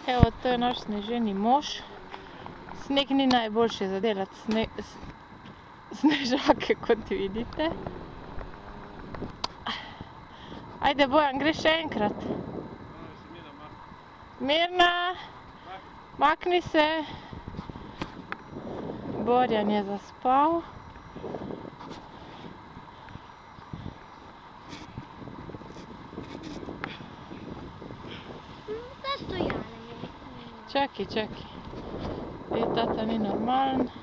Evo, to je naš Sneženi mož. Sneg ni najboljši za delati snežake, kot vidite. Ajde, Bojan, greš še enkrat? Mirna, makni se. Borjan je zaspal. Čakaj. Tata ni normalen.